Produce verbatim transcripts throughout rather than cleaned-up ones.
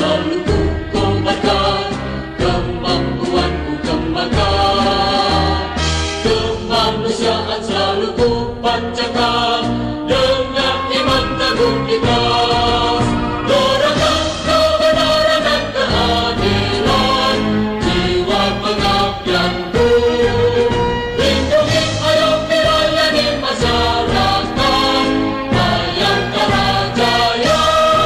selalu ku kobarkan, kemampuanku kembangkan, kemanusiaan selalu ku panjatkan, dengan iman teguh ikhlas, dorakan kebenaran dan keadilan, jiwa pengabdianku, lindungi ayomi layani masyarakat, Bayangkara Jaya.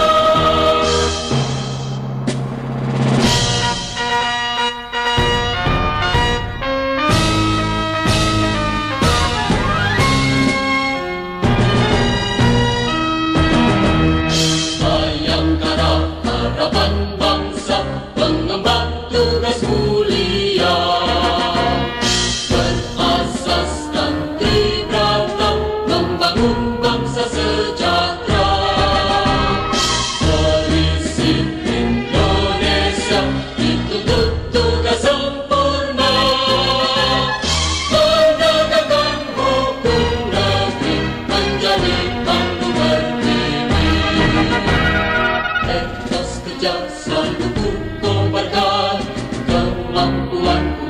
Bayangkara harapan bangsa, pengemban tugas mulia, berasaskan Tribrata, membangun bangsa sejahtera, berisi Indonesia dituntut tugas sempurna, menegakkan hukum negeri, menjadi pandu berdiri. Etos kerja selalu ku kobarkan, kemampuanku